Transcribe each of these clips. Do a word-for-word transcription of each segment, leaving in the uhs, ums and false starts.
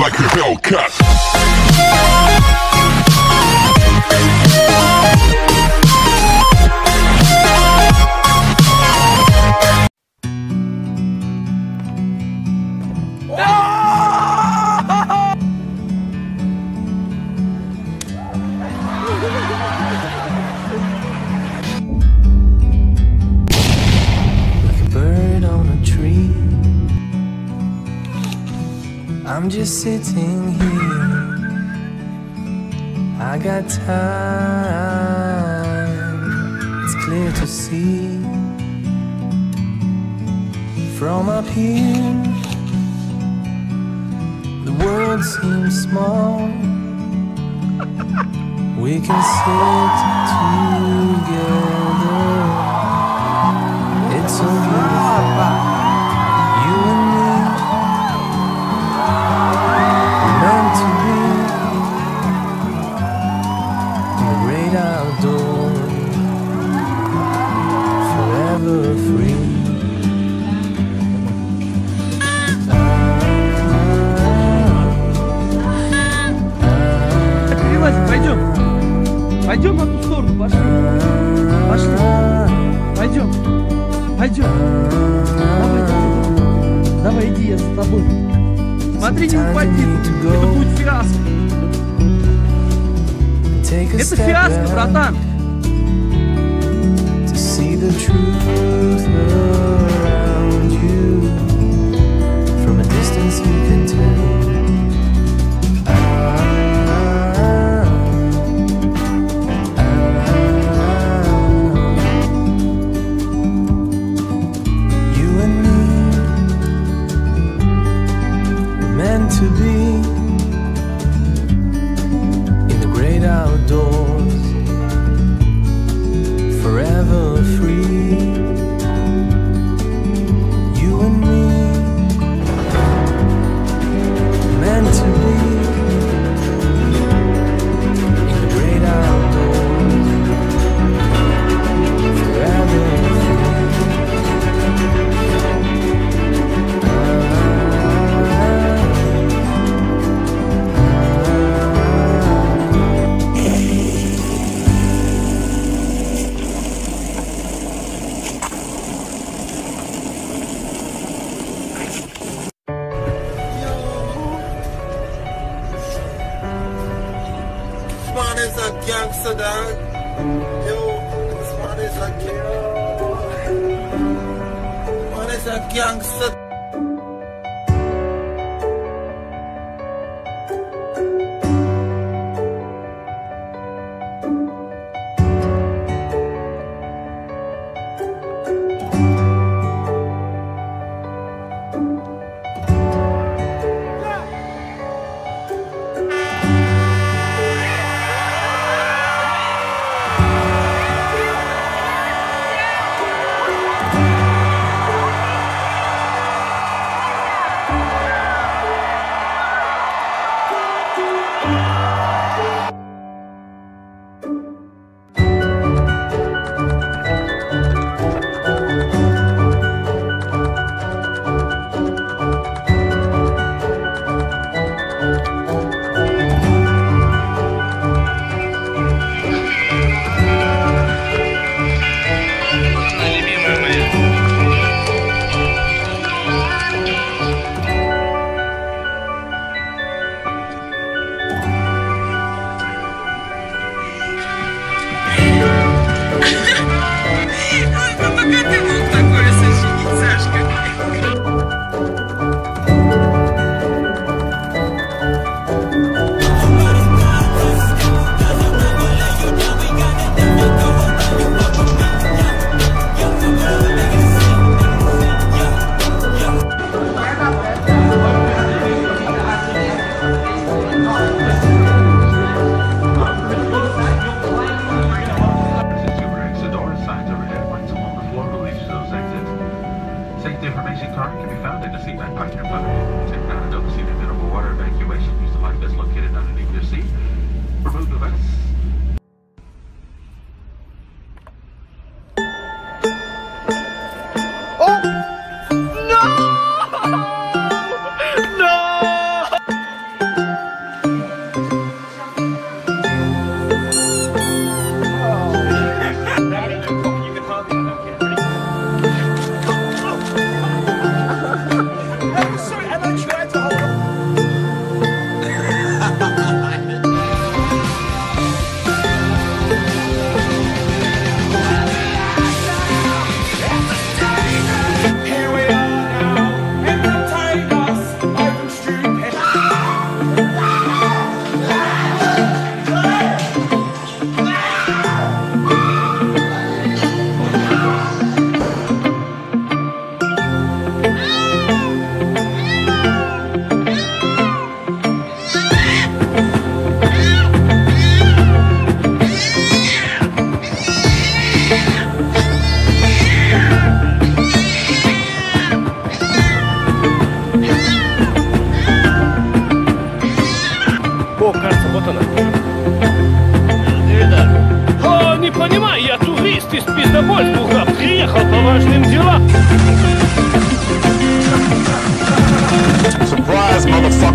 like a Hellcat. I'm just sitting here, I got time, it's clear to see. From up here, the world seems small. We can sit together, it's so beautiful, you and me. Meant to be in the great outdoors, forever free. Пойдем, пойдем в эту сторону, пошли, пошли, пойдем, пойдем, давай, давай, давай, иди, я за тобой. Смотри, не упади, это будет фиаско. Это фиаско, братан. To be in the great outdoors, forever free. You and me, meant to be in the great outdoors, forever Man is a gangster, dog. Yo, this man is a gangster. Man is a gangster.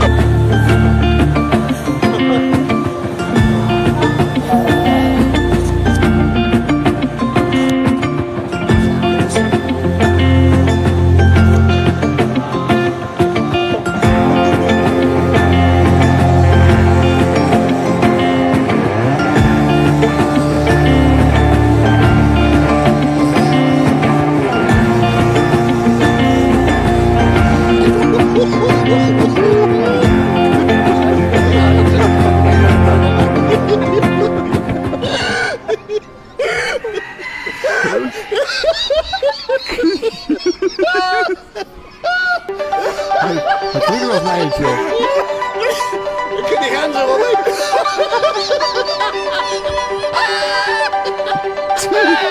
Открой глаза и чё? Александр,